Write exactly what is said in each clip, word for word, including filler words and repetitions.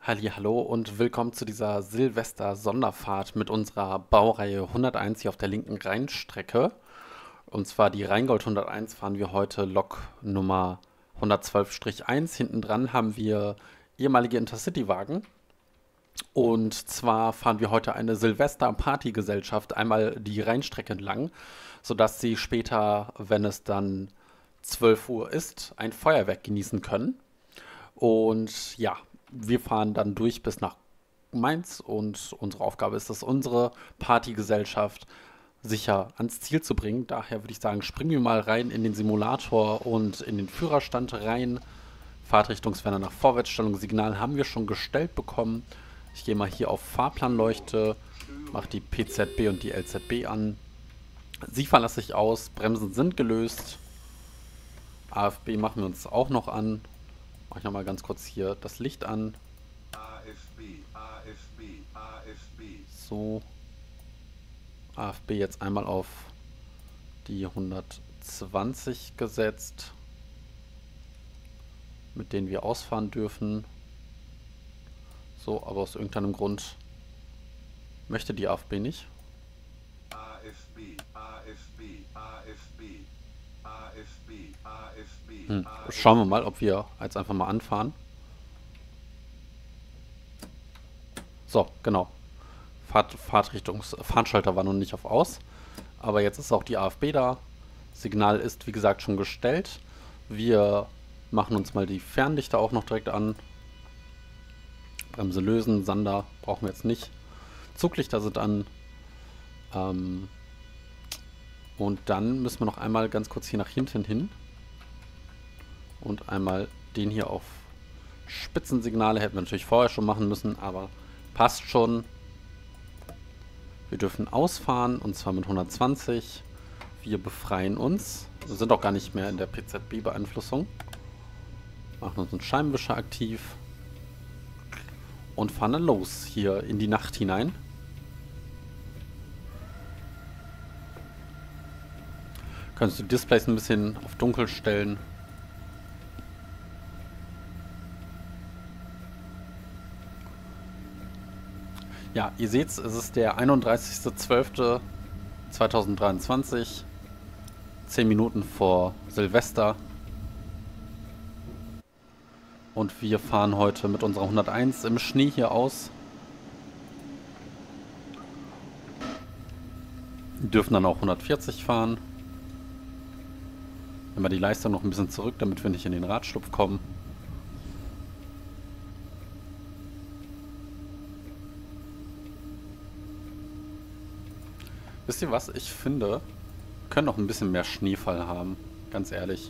Hallihallo und willkommen zu dieser Silvester-Sonderfahrt mit unserer Baureihe hunderteins hier auf der linken Rheinstrecke. Und zwar die Rheingold hunderteins fahren wir heute Lok Nummer hundertzwölf eins. Hinten dran haben wir ehemalige Intercity-Wagen. Und zwar fahren wir heute eine Silvester-Partygesellschaft einmal die Rheinstrecke entlang, sodass sie später, wenn es dann zwölf Uhr ist, ein Feuerwerk genießen können. Und ja, wir fahren dann durch bis nach Mainz und unsere Aufgabe ist es, unsere Partygesellschaft sicher ans Ziel zu bringen. Daher würde ich sagen, springen wir mal rein in den Simulator und in den Führerstand rein. Fahrtrichtungswender nach Vorwärtsstellung, Signal haben wir schon gestellt bekommen. Ich gehe mal hier auf Fahrplanleuchte, mache die P Z B und die L Z B an. Sie verlasse ich aus, Bremsen sind gelöst. A F B machen wir uns auch noch an. Mache ich nochmal ganz kurz hier das Licht an. A F B, A F B, A F B. So. A F B jetzt einmal auf die hundertzwanzig gesetzt, mit denen wir ausfahren dürfen. So, aber aus irgendeinem Grund möchte die A F B nicht. A F B, A F B, A F B, A F B, A F B. Hm. Schauen wir mal, ob wir jetzt einfach mal anfahren. So, genau. Fahrt, Fahrtrichtungs Fahrschalter war noch nicht auf aus. Aber jetzt ist auch die A F B da. Signal ist, wie gesagt, schon gestellt. Wir machen uns mal die Fernlichter auch noch direkt an. Bremse lösen, Sander brauchen wir jetzt nicht. Zuglichter sind an. Ähm und dann müssen wir noch einmal ganz kurz hier nach hinten hin. Und einmal den hier auf Spitzensignale. Hätten wir natürlich vorher schon machen müssen, aber passt schon. Wir dürfen ausfahren und zwar mit hundertzwanzig. Wir befreien uns. Wir sind auch gar nicht mehr in der P Z B-Beeinflussung. Machen uns einen Scheibenwischer aktiv. Und fahren dann los hier in die Nacht hinein. Kannst du die Displays ein bisschen auf dunkel stellen. Ja, ihr seht es, es ist der einunddreißigster zwölfter zweitausenddreiundzwanzig. zehn Minuten vor Silvester. Und wir fahren heute mit unserer hunderteins im Schnee hier aus. Dürfen dann auch hundertvierzig fahren. Nehmen wir die Leistung noch ein bisschen zurück, damit wir nicht in den Radschlupf kommen. Wisst ihr was? Ich finde, wir können noch ein bisschen mehr Schneefall haben. Ganz ehrlich.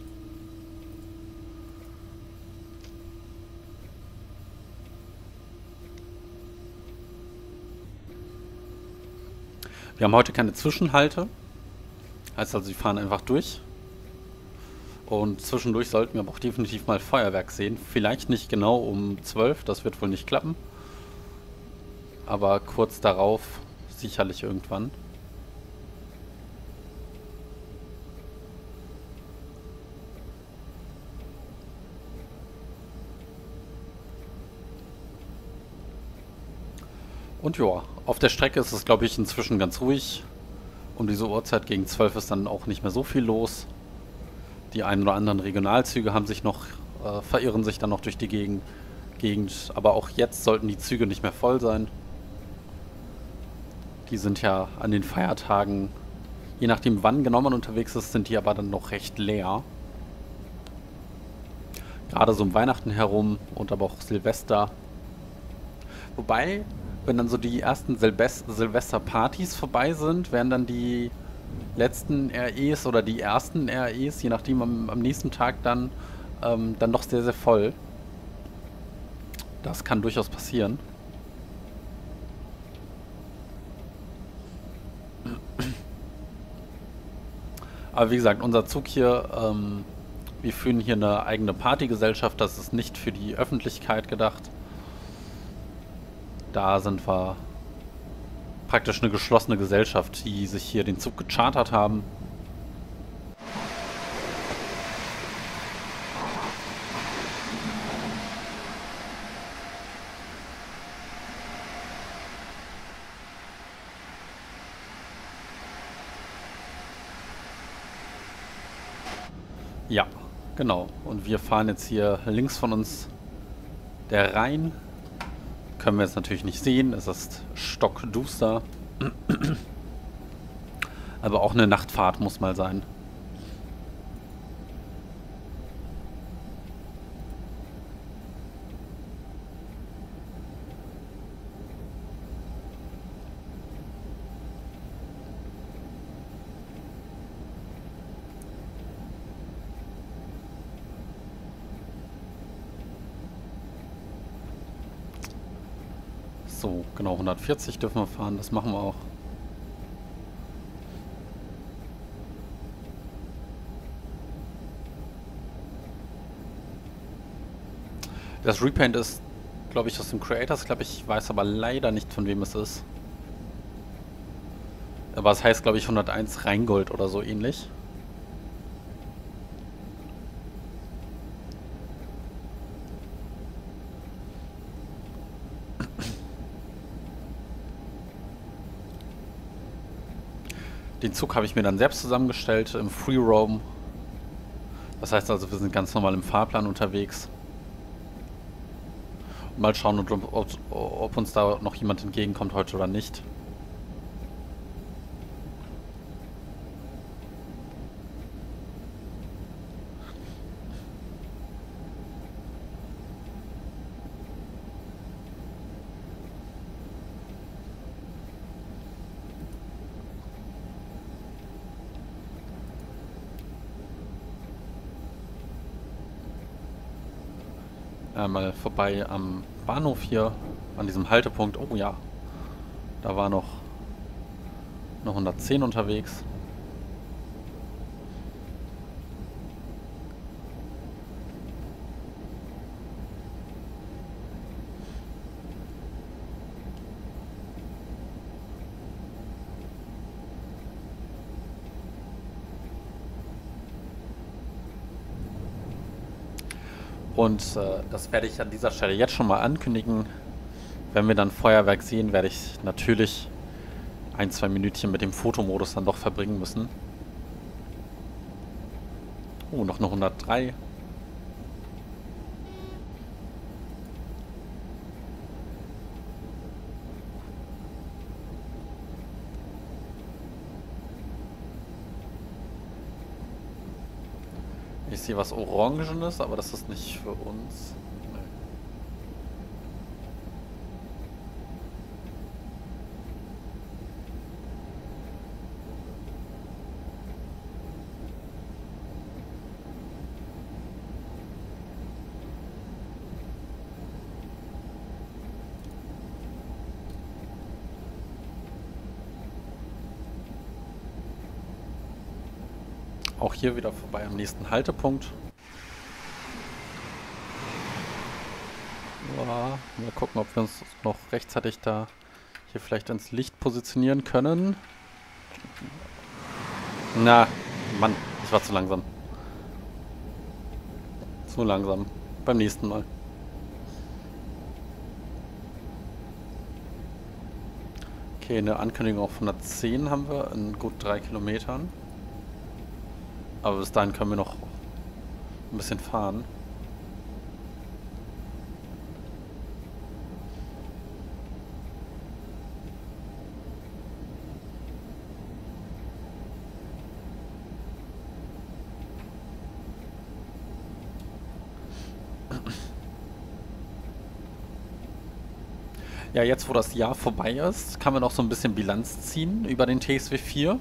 Wir haben heute keine Zwischenhalte. Heißt also, sie fahren einfach durch. Und zwischendurch sollten wir aber auch definitiv mal Feuerwerk sehen. Vielleicht nicht genau um zwölf, das wird wohl nicht klappen. Aber kurz darauf sicherlich irgendwann. Und ja, auf der Strecke ist es, glaube ich, inzwischen ganz ruhig. Um diese Uhrzeit gegen zwölf ist dann auch nicht mehr so viel los. Die einen oder anderen Regionalzüge haben sich noch, äh, verirren sich dann noch durch die Gegend, Gegend. Aber auch jetzt sollten die Züge nicht mehr voll sein. Die sind ja an den Feiertagen, je nachdem wann genau man unterwegs ist, sind die aber dann noch recht leer. Gerade so um Weihnachten herum und aber auch Silvester. Wobei, wenn dann so die ersten Silvest Silvesterpartys vorbei sind, werden dann die letzten R Es oder die ersten R Es, je nachdem am, am nächsten Tag dann, ähm, dann noch sehr, sehr voll. Das kann durchaus passieren. Aber wie gesagt, unser Zug hier, ähm, wir führen hier eine eigene Partygesellschaft, das ist nicht für die Öffentlichkeit gedacht. Da sind wir praktisch eine geschlossene Gesellschaft, die sich hier den Zug gechartert haben. Ja, genau. Und wir fahren jetzt hier links von uns der Rhein. Können wir jetzt natürlich nicht sehen, es ist stockduster. Aber auch eine Nachtfahrt muss mal sein. So, genau, hundertvierzig dürfen wir fahren, das machen wir auch. Das Repaint ist, glaube ich, aus dem Creators Club. Ich weiß aber leider nicht, von wem es ist. Aber es heißt, glaube ich, hunderteins Rheingold oder so ähnlich. Den Zug habe ich mir dann selbst zusammengestellt im Free Roam. Das heißt also, wir sind ganz normal im Fahrplan unterwegs. Mal schauen, ob, ob, ob uns da noch jemand entgegenkommt heute oder nicht. Einmal vorbei am Bahnhof hier, an diesem Haltepunkt. Oh ja, da war noch eine hundertzehn unterwegs. Und äh, das werde ich an dieser Stelle jetzt schon mal ankündigen. Wenn wir dann Feuerwerk sehen, werde ich natürlich ein, zwei Minütchen mit dem Fotomodus dann doch verbringen müssen. Oh, noch eine hundertdrei. Ich sehe was Orangenes, aber das ist nicht für uns. Nee. Auch hier wieder vorbei am nächsten Haltepunkt. Ja, mal gucken, ob wir uns noch rechtzeitig da hier vielleicht ins Licht positionieren können. Na, Mann, ich war zu langsam. Zu langsam. Beim nächsten Mal. Okay, eine Ankündigung auf hundertzehn haben wir in gut drei Kilometern. Aber bis dahin können wir noch ein bisschen fahren. Ja, jetzt wo das Jahr vorbei ist, kann man noch so ein bisschen Bilanz ziehen über den T S W vier.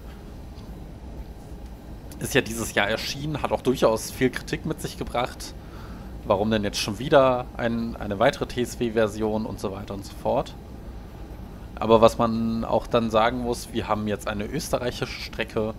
Ist ja dieses Jahr erschienen, hat auch durchaus viel Kritik mit sich gebracht. Warum denn jetzt schon wieder ein, eine weitere T S W-Version und so weiter und so fort. Aber was man auch dann sagen muss, wir haben jetzt eine österreichische Strecke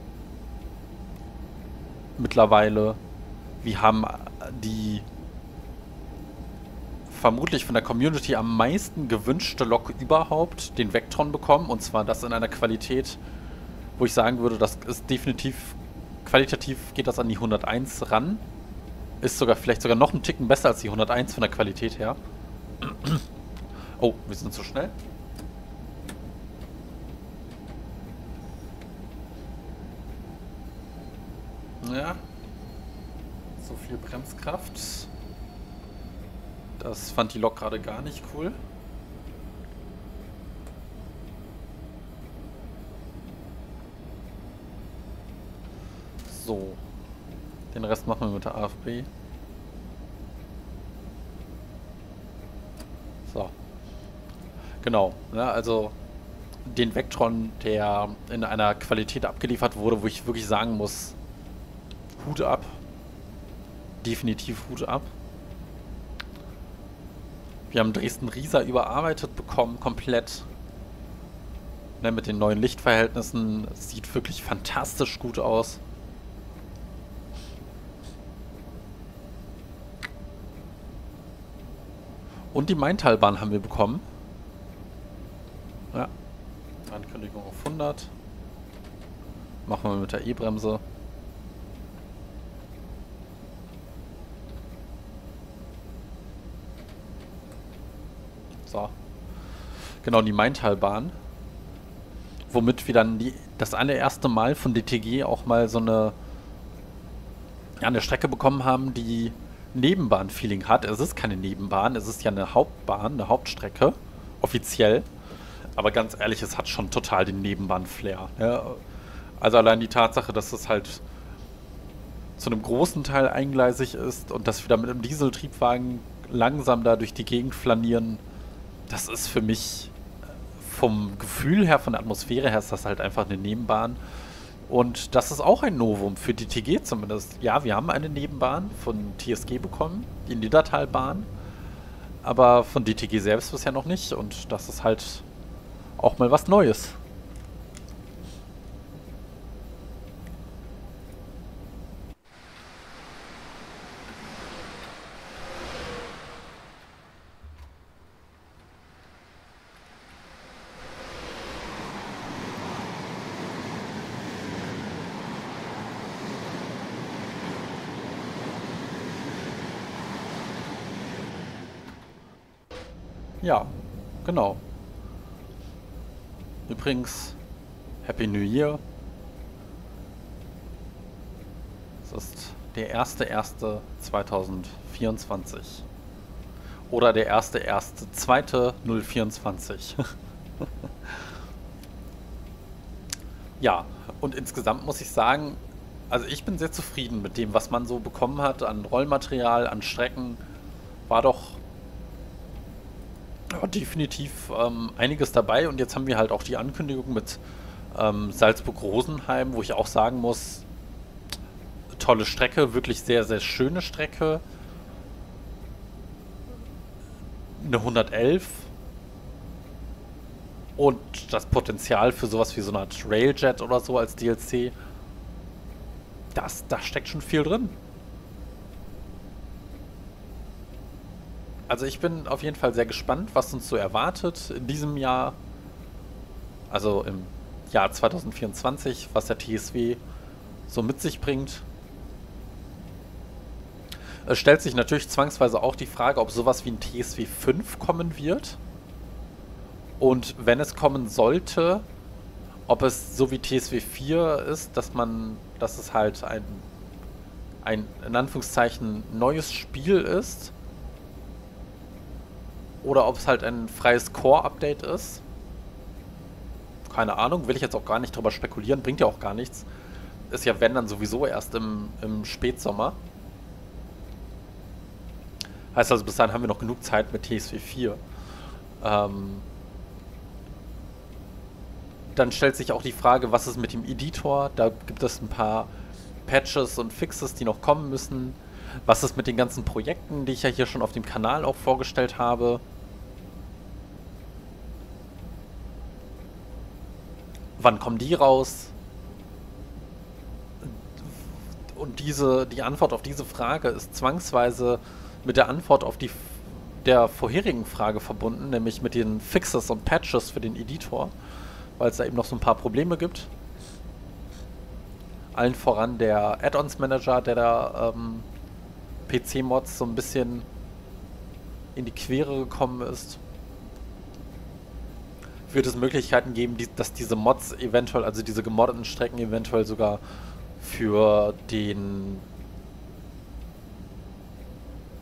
mittlerweile. Wir haben die vermutlich von der Community am meisten gewünschte Lok überhaupt, den Vectron, bekommen. Und zwar das in einer Qualität, wo ich sagen würde, das ist definitiv, qualitativ geht das an die hunderteins ran. Ist sogar vielleicht sogar noch einen Ticken besser als die hunderteins von der Qualität her. Oh, wir sind zu schnell. Ja. viel Bremskraft. Das fand die Lok gerade gar nicht cool. So. Den Rest machen wir mit der A F B. So. Genau. Ne, also den Vectron, der in einer Qualität abgeliefert wurde, wo ich wirklich sagen muss, Hut ab. Definitiv Hut ab. Wir haben Dresden-Riesa überarbeitet bekommen, komplett. Ne, mit den neuen Lichtverhältnissen. Sieht wirklich fantastisch gut aus. Und die Maintalbahn haben wir bekommen. Ja. Ankündigung auf hundert. Machen wir mit der E-Bremse. So. Genau, die Maintalbahn. Womit wir dann die, das allererste Mal von D T G auch mal so eine, ja, eine Strecke bekommen haben, die Nebenbahn-Feeling hat. Es ist keine Nebenbahn, es ist ja eine Hauptbahn, eine Hauptstrecke, offiziell. Aber ganz ehrlich, es hat schon total den Nebenbahn-Flair. Ja. Also allein die Tatsache, dass es halt zu einem großen Teil eingleisig ist und dass wir da mit einem Dieseltriebwagen langsam da durch die Gegend flanieren, das ist für mich vom Gefühl her, von der Atmosphäre her, ist das halt einfach eine Nebenbahn. Und das ist auch ein Novum für die T G zumindest. Ja, wir haben eine Nebenbahn von T S G bekommen, die Niedertalbahn, aber von D T G selbst bisher noch nicht. Und das ist halt auch mal was Neues. Ja, genau. Übrigens, Happy New Year. Es ist der erste erste zweitausendvierundzwanzig. Oder der erste erste zweitausendvierundzwanzig. Ja, und insgesamt muss ich sagen, also ich bin sehr zufrieden mit dem, was man so bekommen hat an Rollmaterial, an Strecken. War doch ja, definitiv ähm, einiges dabei. Und jetzt haben wir halt auch die Ankündigung mit ähm, Salzburg-Rosenheim, wo ich auch sagen muss, tolle Strecke, wirklich sehr, sehr schöne Strecke. Eine hundertelf. Und das Potenzial für sowas wie so eine Art Railjet oder so als D L C, das, da steckt schon viel drin. Also ich bin auf jeden Fall sehr gespannt, was uns so erwartet in diesem Jahr. Also im Jahr zweitausendvierundzwanzig, was der T S W so mit sich bringt. Es stellt sich natürlich zwangsweise auch die Frage, ob sowas wie ein T S W fünf kommen wird. Und wenn es kommen sollte, ob es so wie T S W vier ist, dass man, dass es halt ein, ein in Anführungszeichen neues Spiel ist. Oder ob es halt ein freies Core-Update ist. Keine Ahnung, will ich jetzt auch gar nicht drüber spekulieren, bringt ja auch gar nichts. Ist ja, wenn, dann sowieso erst im, im Spätsommer. Heißt also, bis dahin haben wir noch genug Zeit mit T S W vier. Ähm, dann stellt sich auch die Frage, was ist mit dem Editor? Da gibt es ein paar Patches und Fixes, die noch kommen müssen. Was ist mit den ganzen Projekten, die ich ja hier schon auf dem Kanal auch vorgestellt habe? Wann kommen die raus? Und diese, die Antwort auf diese Frage ist zwangsweise mit der Antwort auf die der vorherigen Frage verbunden, nämlich mit den Fixes und Patches für den Editor, weil es da eben noch so ein paar Probleme gibt. Allen voran der Add-ons-Manager, der da ähm, P C-Mods so ein bisschen in die Quere gekommen ist. Wird es Möglichkeiten geben, die, dass diese Mods eventuell, also diese gemoddeten Strecken eventuell sogar für den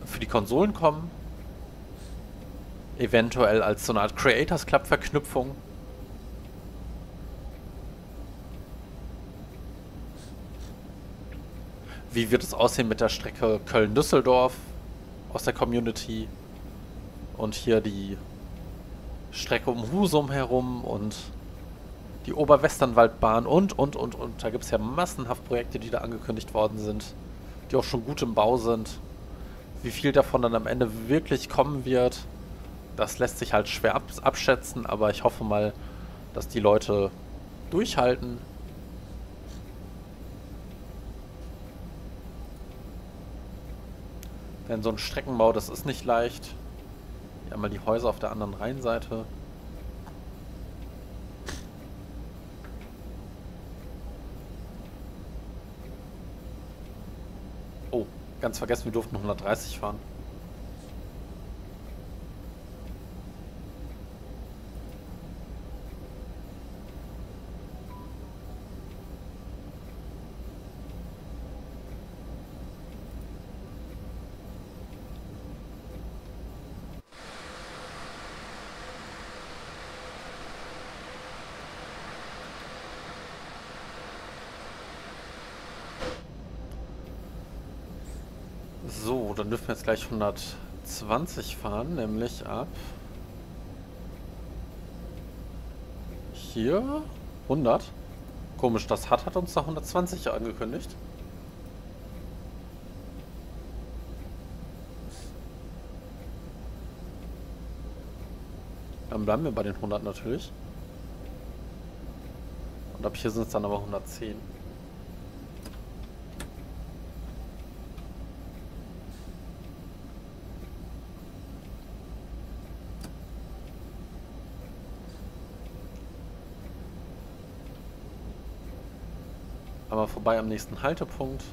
für die Konsolen kommen. Eventuell als so eine Art Creators Club Verknüpfung. Wie wird es aussehen mit der Strecke Köln-Düsseldorf aus der Community? Und hier die Strecke um Husum herum und die Oberwesternwaldbahn und, und, und, und. Da gibt es ja massenhaft Projekte, die da angekündigt worden sind, die auch schon gut im Bau sind. Wie viel davon dann am Ende wirklich kommen wird, das lässt sich halt schwer ab abschätzen, aber ich hoffe mal, dass die Leute durchhalten. Denn so ein Streckenbau, das ist nicht leicht. Hier einmal die Häuser auf der anderen Rheinseite. Oh, ganz vergessen, wir durften hundertdreißig fahren. So, dann dürfen wir jetzt gleich hundertzwanzig fahren, nämlich ab hier hundert. Komisch, das hat, hat uns da hundertzwanzig angekündigt. Dann bleiben wir bei den hundert natürlich. Und ab hier sind es dann aber hundertzehn. Aber vorbei am nächsten Haltepunkt.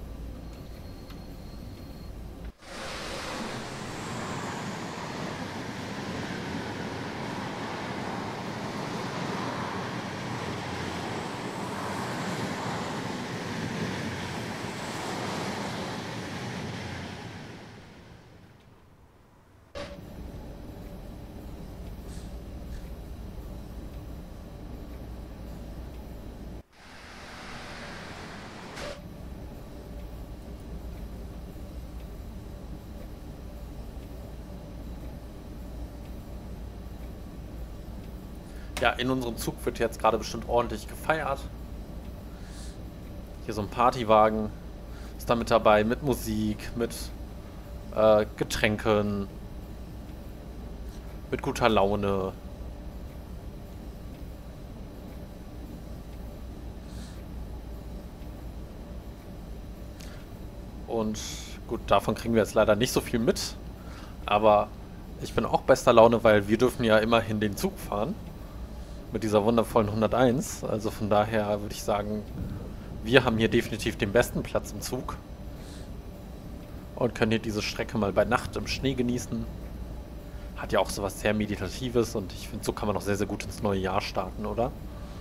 Ja, in unserem Zug wird jetzt gerade bestimmt ordentlich gefeiert. Hier so ein Partywagen ist da mit dabei, mit Musik, mit äh, Getränken, mit guter Laune. Und gut, davon kriegen wir jetzt leider nicht so viel mit. Aber ich bin auch bester Laune, weil wir dürfen ja immerhin den Zug fahren. Mit dieser wundervollen hunderteins. Also von daher würde ich sagen, wir haben hier definitiv den besten Platz im Zug. Und können hier diese Strecke mal bei Nacht im Schnee genießen. Hat ja auch sowas sehr Meditatives und ich finde, so kann man auch sehr, sehr gut ins neue Jahr starten, oder?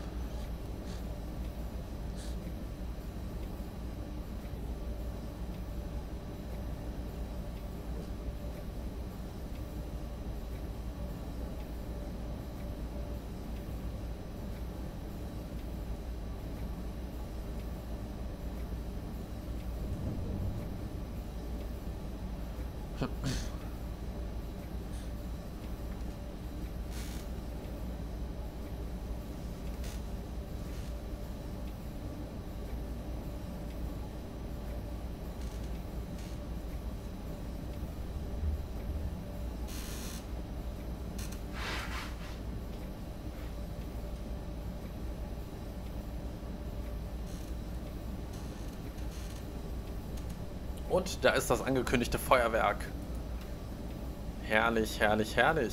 Und da ist das angekündigte Feuerwerk. Herrlich, herrlich, herrlich.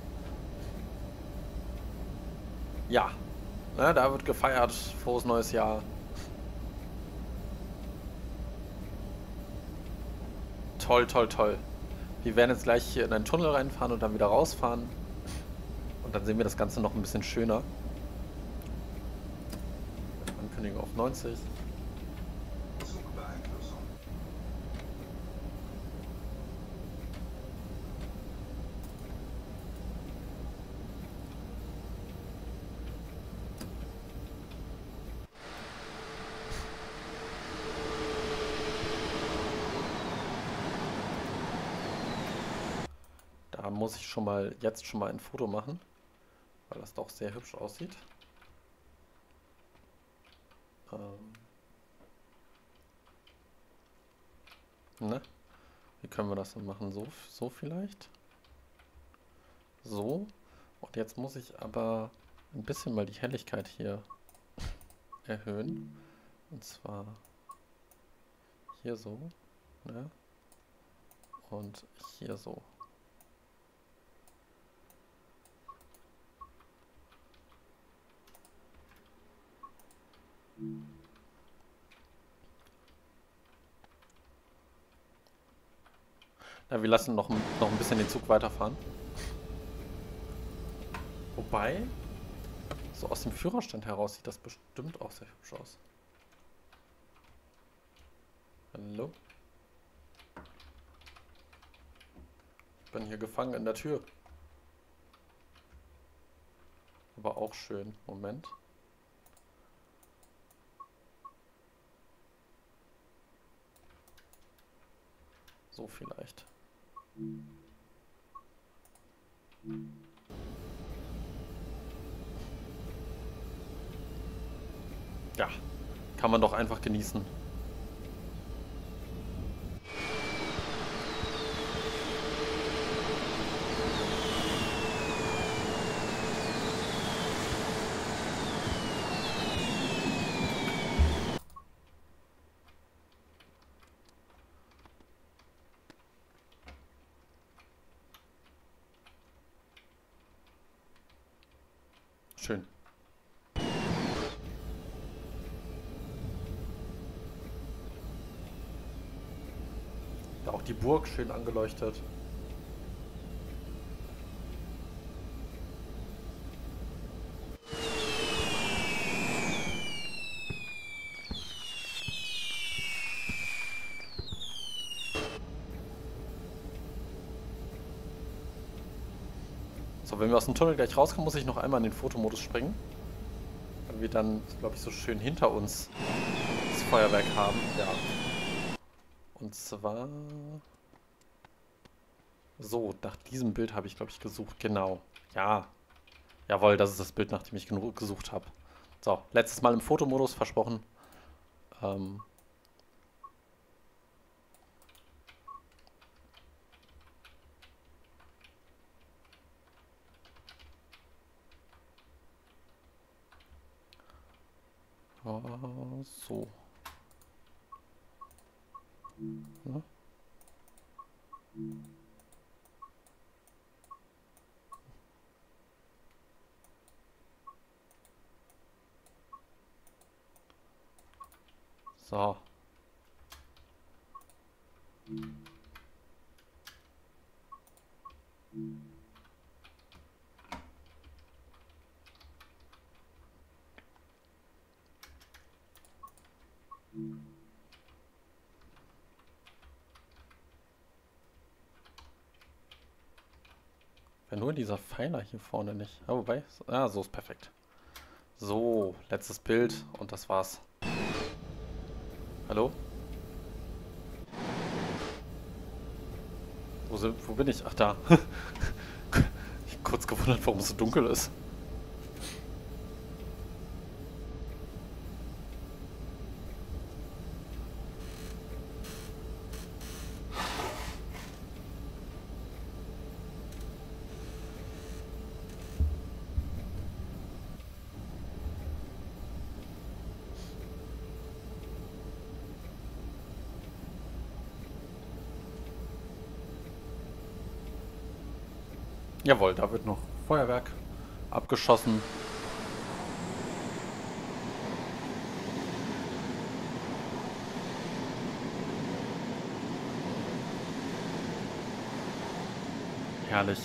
Ja, ne, da wird gefeiert. Frohes neues Jahr. Toll, toll, toll. Wir werden jetzt gleich hier in einen Tunnel reinfahren und dann wieder rausfahren. Und dann sehen wir das Ganze noch ein bisschen schöner. Ankündigung auf neunzig. Zugbeeinflussung. muss ich schon mal jetzt schon mal ein Foto machen, weil das doch sehr hübsch aussieht. Ähm, ne? Wie können wir das denn machen? So, so vielleicht? So. Und jetzt muss ich aber ein bisschen mal die Helligkeit hier erhöhen. Und zwar hier so, ne? Und hier so. Na, wir lassen noch, noch ein bisschen den Zug weiterfahren. Wobei, so aus dem Führerstand heraus sieht das bestimmt auch sehr hübsch aus. Hallo? Ich bin hier gefangen in der Tür. Aber auch schön. Moment. So vielleicht. Ja, kann man doch einfach genießen. Schön. Ja, auch die Burg schön angeleuchtet. So, wenn wir aus dem Tunnel gleich rauskommen, muss ich noch einmal in den Fotomodus springen. Weil wir dann, glaube ich, so schön hinter uns das Feuerwerk haben. Ja. Und zwar... So, nach diesem Bild habe ich, glaube ich, gesucht. Genau. Ja. Jawohl, das ist das Bild, nach dem ich genug gesucht habe. So, letztes Mal im Fotomodus versprochen. Ähm... Oh, so. Ja. So. Wenn nur dieser Pfeiler hier vorne nicht. Ah, wobei. Ah, so ist perfekt. So, letztes Bild und das war's. Hallo? Wo, sind, wo bin ich? Ach, da. Ich bin kurz gewundert, warum es so dunkel ist. Jawohl, da wird noch Feuerwerk abgeschossen. Herrlich.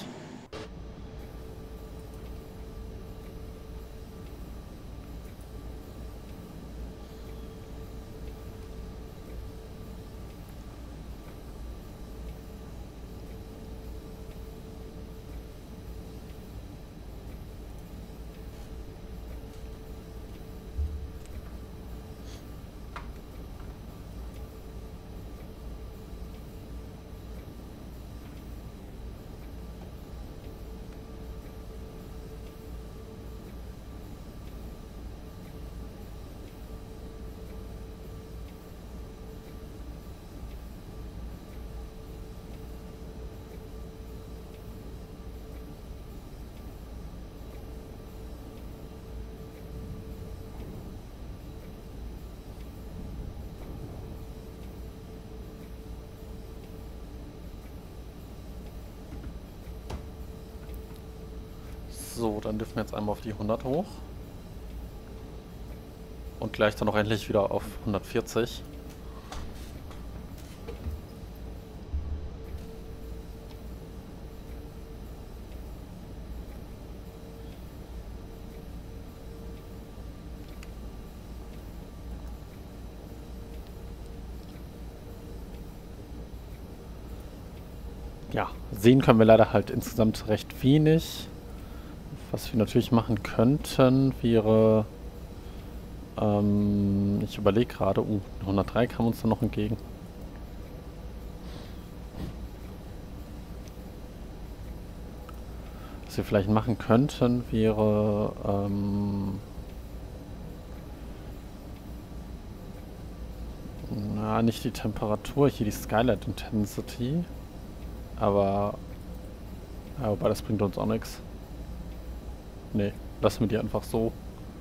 So, dann dürfen wir jetzt einmal auf die hundert hoch. Und gleich dann noch endlich wieder auf hundertvierzig. Ja, sehen können wir leider halt insgesamt recht wenig. Was wir natürlich machen könnten, wäre... Ähm, ich überlege gerade, uh, hundertdrei kam uns dann noch entgegen. Was wir vielleicht machen könnten, wäre... Ähm, na, nicht die Temperatur, hier die Skylight Intensity. Aber... Ja, wobei das bringt uns auch nichts. Nee, lassen wir die einfach so.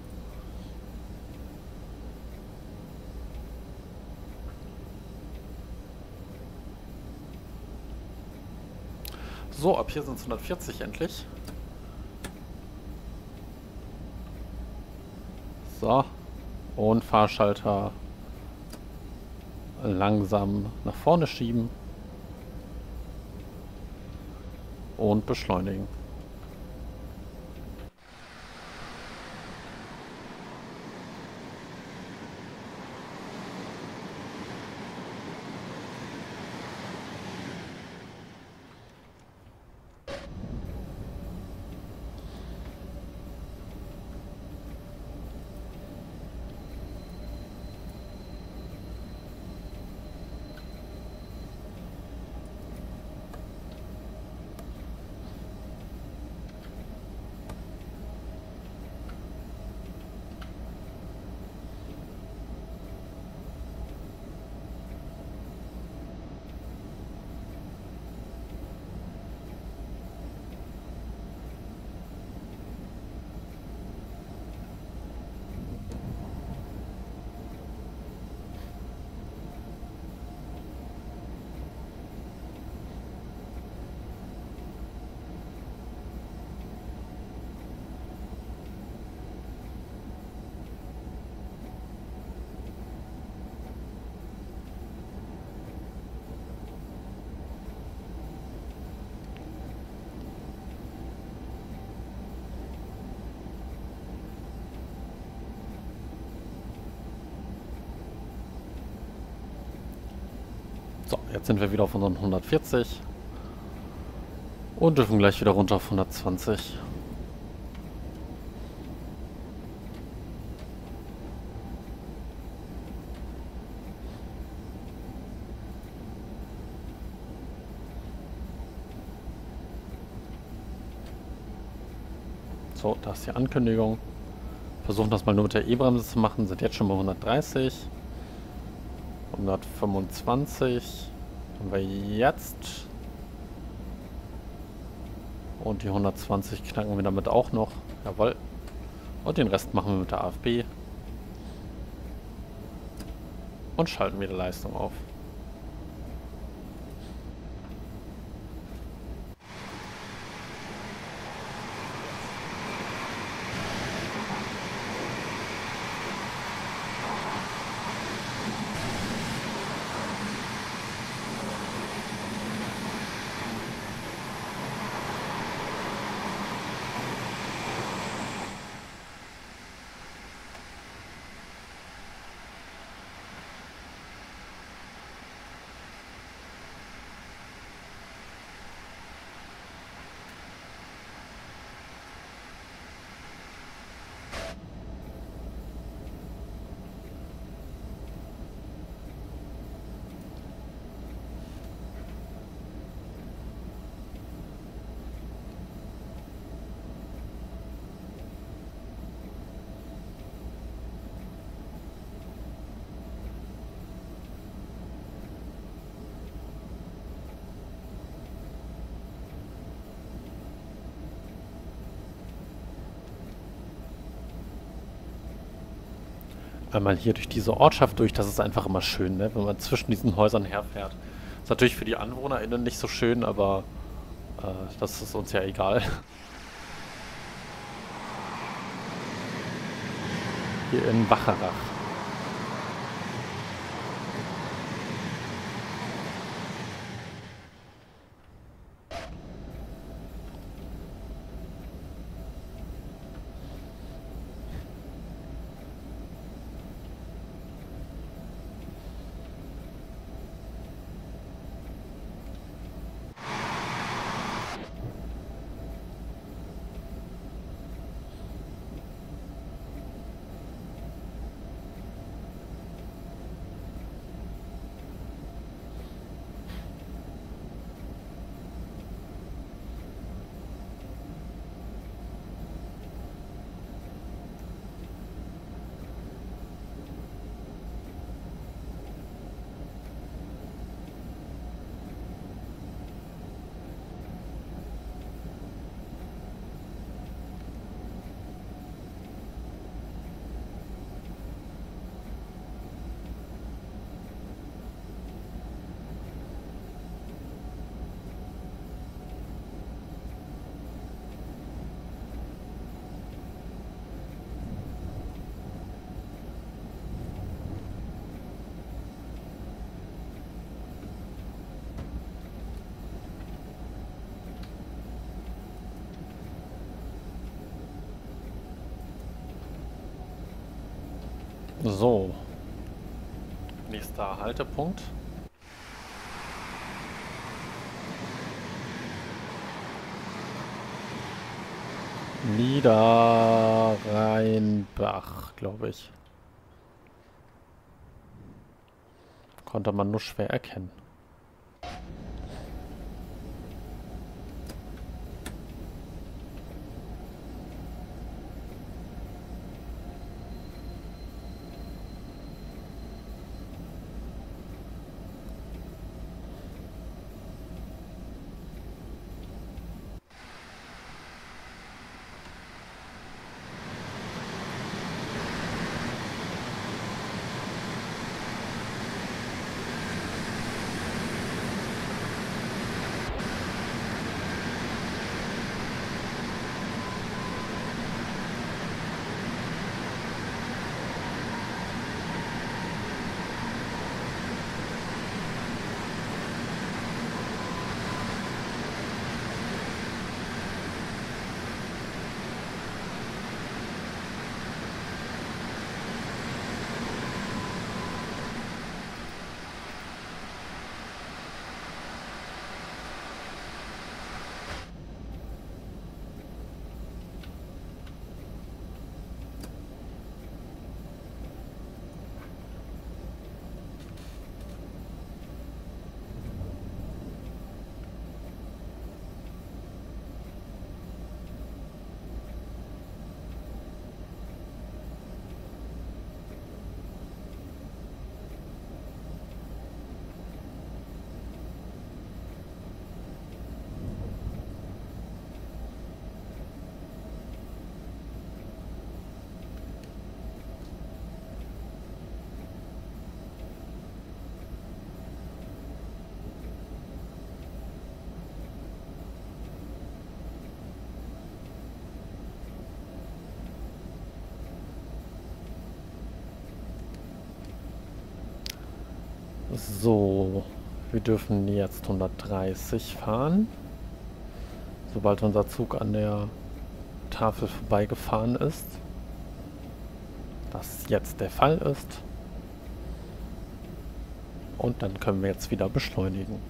So, ab hier sind es hundertvierzig endlich. So. Und Fahrschalter langsam nach vorne schieben. Und beschleunigen. So, jetzt sind wir wieder auf unseren hundertvierzig und dürfen gleich wieder runter auf hundertzwanzig. So, da ist die Ankündigung. Versuchen das mal nur mit der E-Bremse zu machen, sind jetzt schon bei hundertdreißig. hundertfünfundzwanzig haben wir jetzt. Und die hundertzwanzig knacken wir damit auch noch. Jawohl. Und den Rest machen wir mit der A F B. Und schalten wieder Leistung auf. Einmal hier durch diese Ortschaft durch, das ist einfach immer schön, ne? Wenn man zwischen diesen Häusern herfährt. Ist natürlich für die AnwohnerInnen nicht so schön, aber äh, das ist uns ja egal. hier in Wacharach. So, nächster Haltepunkt. Niederrheinbach, glaube ich. Konnte man nur schwer erkennen. So, wir dürfen jetzt hundertdreißig fahren. Sobald unser Zug an der Tafel vorbeigefahren ist. Das jetzt der Fall ist. Und dann können wir jetzt wieder beschleunigen.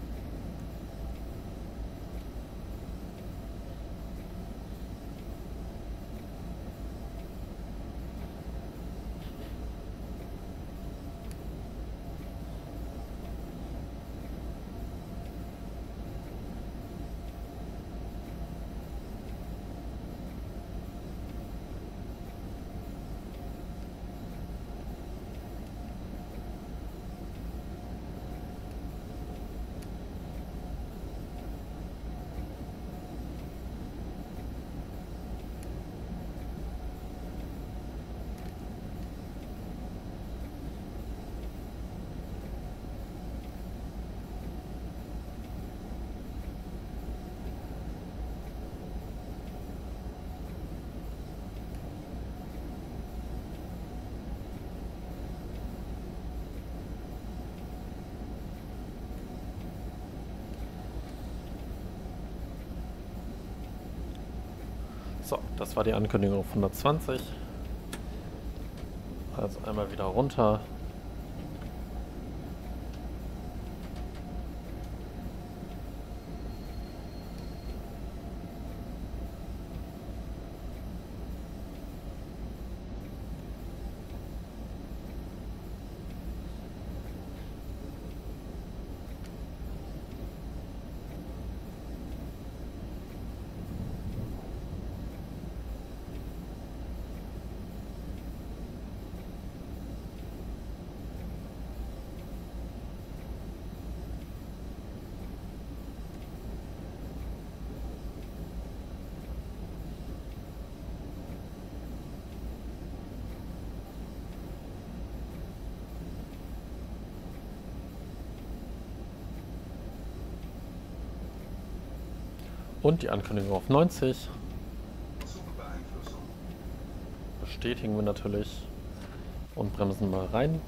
So, das war die Ankündigung auf hundertzwanzig. Also einmal wieder runter. Und die Ankündigung auf neunzig. Zugbeeinflussung. Bestätigen wir natürlich. Und bremsen mal rein.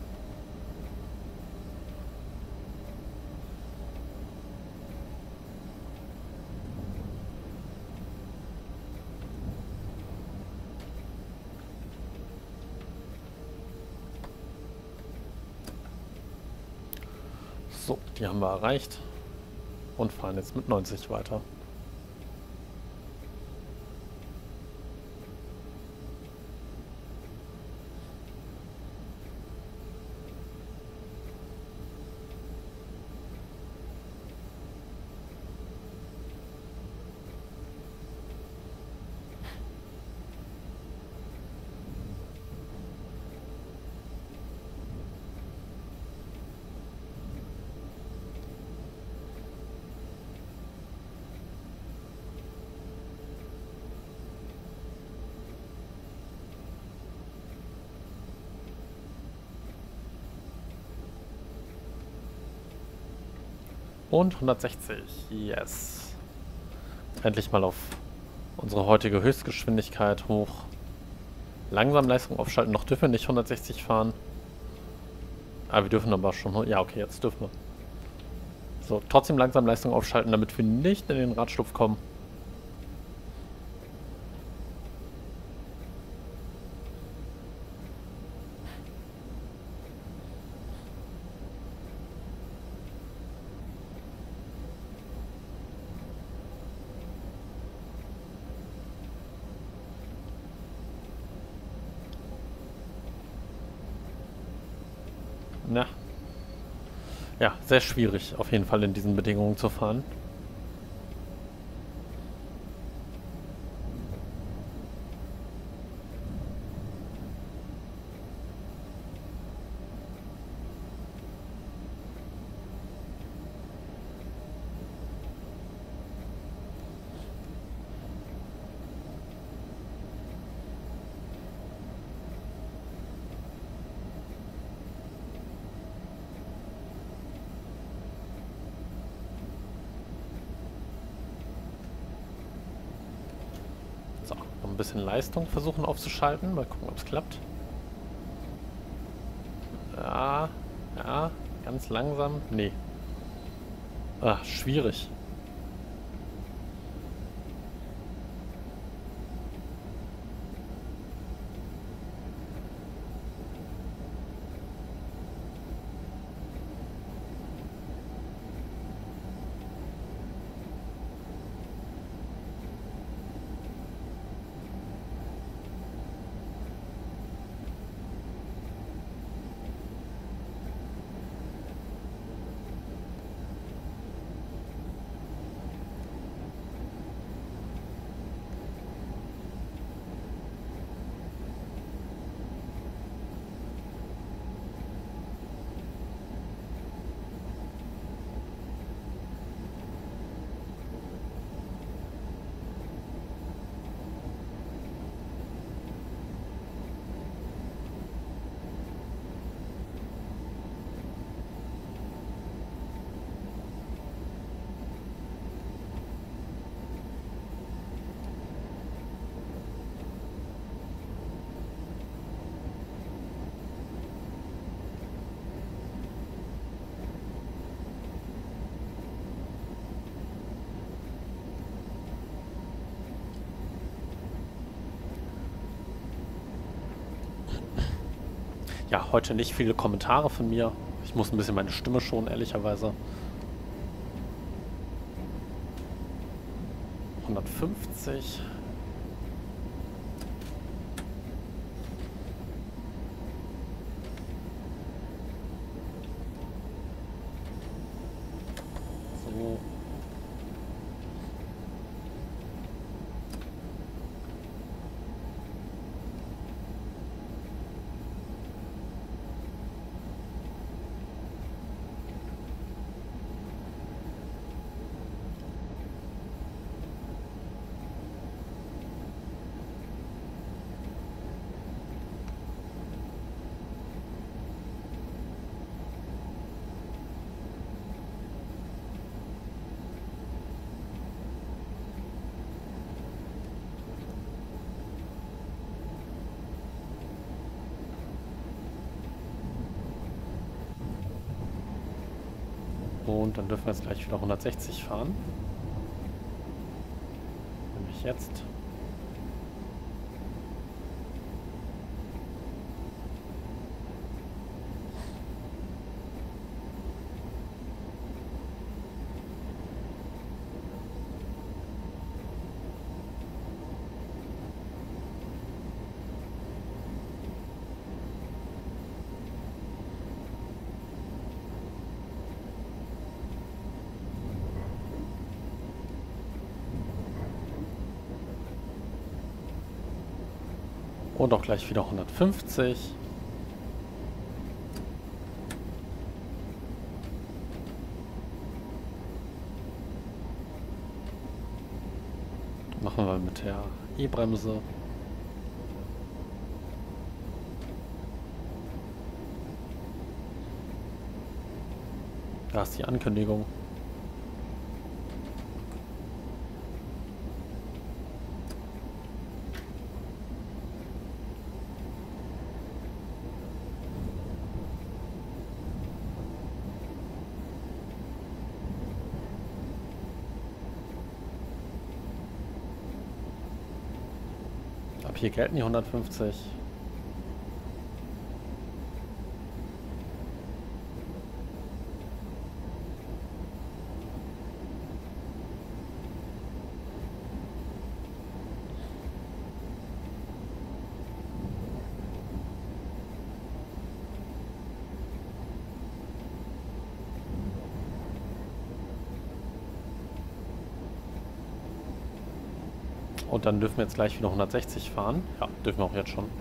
So, die haben wir erreicht. Und fahren jetzt mit neunzig weiter. Und hundertsechzig, yes. Endlich mal auf unsere heutige Höchstgeschwindigkeit hoch. Langsam Leistung aufschalten, noch dürfen wir nicht hundertsechzig fahren. Ah, wir dürfen aber schon, ja okay, jetzt dürfen wir. So, trotzdem langsam Leistung aufschalten, damit wir nicht in den Radschlupf kommen. Na. Ja, sehr schwierig auf jeden Fall in diesen Bedingungen zu fahren. So, noch ein bisschen Leistung versuchen aufzuschalten. Mal gucken, ob es klappt. Ja, ja, ganz langsam. Nee. Ah, schwierig. Ja, heute nicht viele Kommentare von mir. Ich muss ein bisschen meine Stimme schonen, ehrlicherweise. hundertfünfzig. So. Und dann dürfen wir jetzt gleich wieder hundertsechzig fahren. Nämlich jetzt. Und auch gleich wieder hundertfünfzig. Machen wir mit der E-Bremse. Da ist die Ankündigung. Ab hier gelten die hundertfünfzig. Und dann dürfen wir jetzt gleich wieder hundertsechzig fahren. Ja, dürfen wir auch jetzt schon.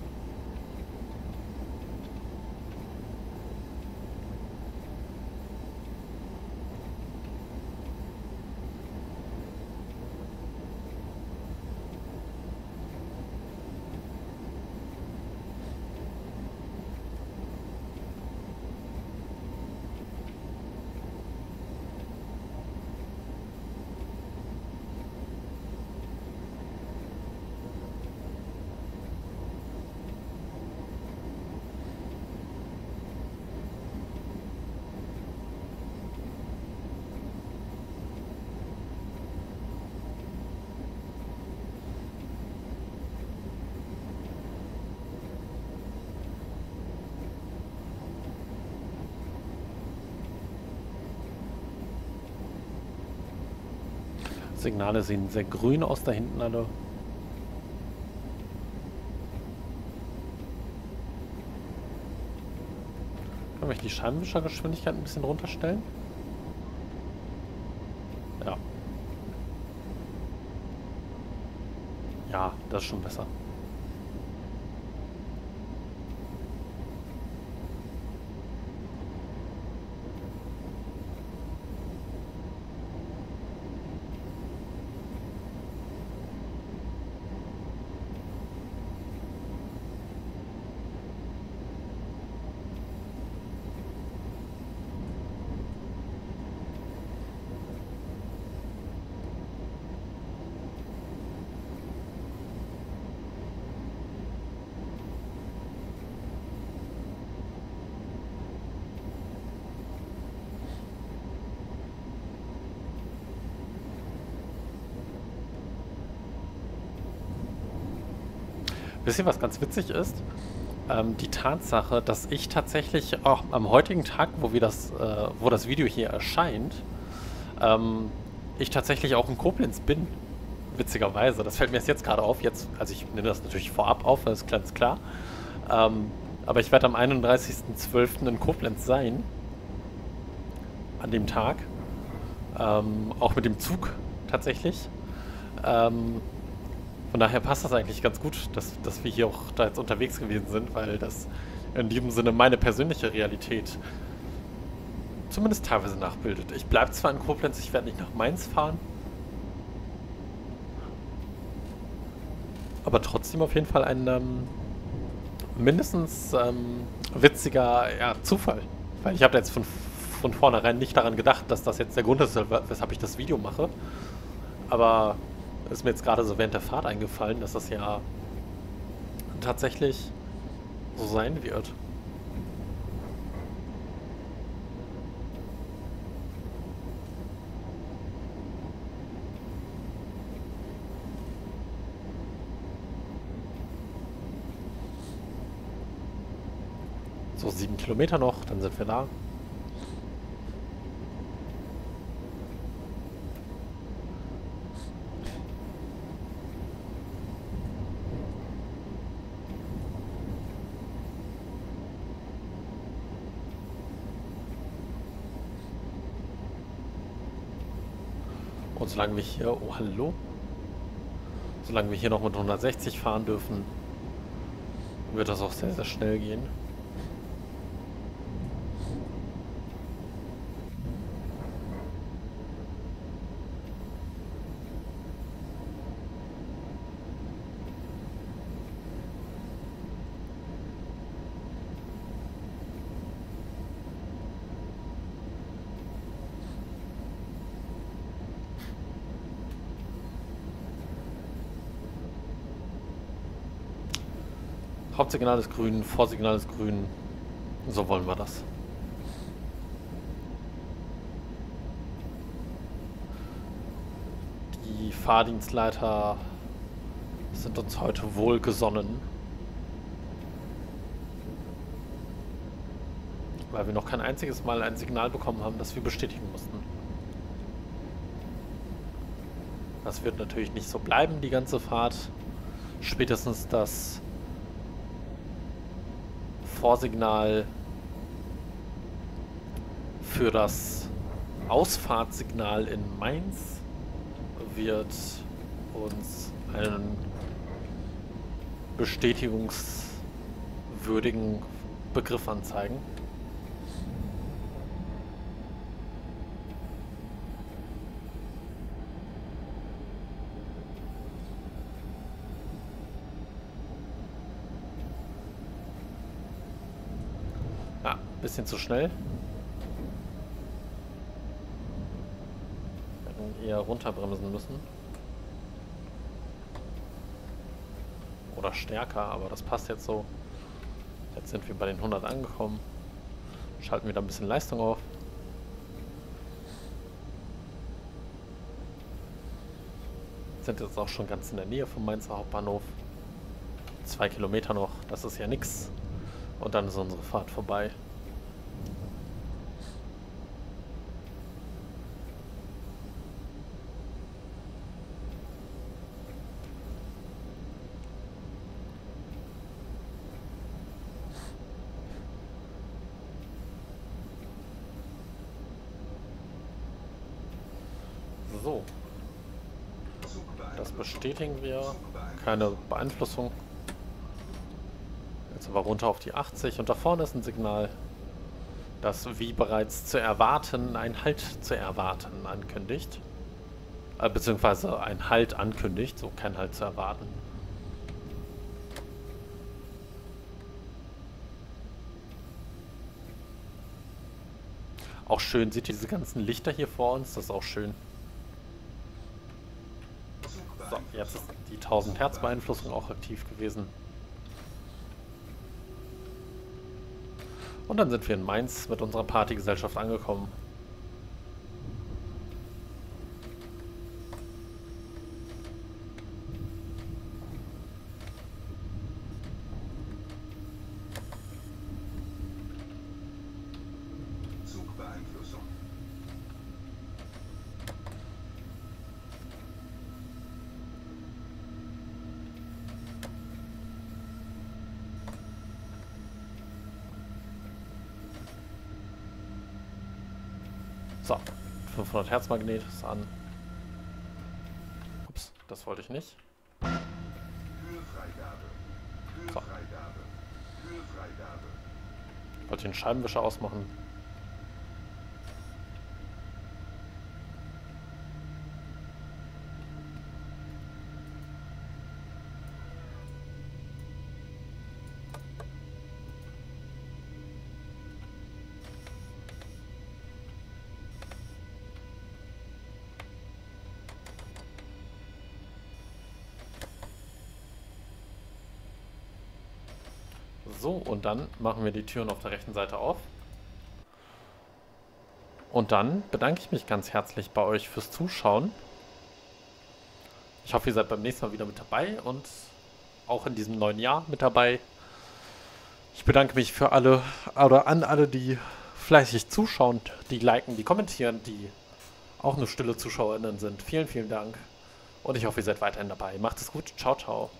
Signale sehen sehr grün aus da hinten alle. Können wir die Scheibenwischergeschwindigkeit ein bisschen runterstellen? Ja. Ja, das ist schon besser. Wisst ihr, was ganz witzig ist? ähm, die Tatsache, dass ich tatsächlich auch am heutigen Tag, wo wir das, äh, wo das Video hier erscheint, ähm, ich tatsächlich auch in Koblenz bin. Witzigerweise. Das fällt mir jetzt gerade auf. Jetzt, also ich nehme das natürlich vorab auf, das ist ganz klar. Ähm, aber ich werde am einunddreißigsten zwölften in Koblenz sein. An dem Tag. Ähm, auch mit dem Zug tatsächlich. Ähm, von daher passt das eigentlich ganz gut, dass, dass wir hier auch da jetzt unterwegs gewesen sind, weil das in diesem Sinne meine persönliche Realität zumindest teilweise nachbildet. Ich bleibe zwar in Koblenz, ich werde nicht nach Mainz fahren, aber trotzdem auf jeden Fall ein ähm, mindestens ähm, witziger ja, Zufall. Weil ich habe jetzt von, von vornherein nicht daran gedacht, dass das jetzt der Grund ist, weshalb ich das Video mache. Aber ist mir jetzt gerade so während der Fahrt eingefallen, dass das ja tatsächlich so sein wird. So, sieben Kilometer noch, dann sind wir da. Und solange wir hier, oh hallo, solange wir hier noch mit hundertsechzig fahren dürfen, wird das auch sehr, sehr schnell gehen. Hauptsignal ist grün, Vorsignal ist grün. So wollen wir das. Die Fahrdienstleiter sind uns heute wohlgesonnen. Weil wir noch kein einziges Mal ein Signal bekommen haben, das wir bestätigen mussten. Das wird natürlich nicht so bleiben, die ganze Fahrt. Spätestens das Vorsignal für das Ausfahrtssignal in Mainz wird uns einen bestätigungswürdigen Begriff anzeigen. Ja, bisschen zu schnell. Wir hätten eher runterbremsen müssen. Oder stärker, aber das passt jetzt so. Jetzt sind wir bei den hundert angekommen. Schalten wieder ein bisschen Leistung auf. Sind jetzt auch schon ganz in der Nähe vom Mainzer Hauptbahnhof. Zwei Kilometer noch, das ist ja nix. Und dann ist unsere Fahrt vorbei. So. Das bestätigen wir. Keine Beeinflussung. Jetzt aber runter auf die achtzig und da vorne ist ein Signal, das wie bereits zu erwarten, ein Halt zu erwarten ankündigt. Äh, beziehungsweise ein Halt ankündigt, so kein Halt zu erwarten. Auch schön, seht ihr diese ganzen Lichter hier vor uns? Das ist auch schön. So, jetzt ist die tausend Hertz Beeinflussung auch aktiv gewesen. Und dann sind wir in Mainz mit unserer Partygesellschaft angekommen. So, fünfhundert Hertz Magnet ist an. Ups, das wollte ich nicht. Kühlfreigabe. Kühlfreigabe. Kühlfreigabe. Ich wollte den Scheibenwischer ausmachen. So, und dann machen wir die Türen auf der rechten Seite auf. Und dann bedanke ich mich ganz herzlich bei euch fürs Zuschauen. Ich hoffe, ihr seid beim nächsten Mal wieder mit dabei und auch in diesem neuen Jahr mit dabei. Ich bedanke mich für alle oder an alle, die fleißig zuschauen, die liken, die kommentieren, die auch nur stille ZuschauerInnen sind. Vielen, vielen Dank. Und ich hoffe, ihr seid weiterhin dabei. Macht es gut. Ciao, ciao.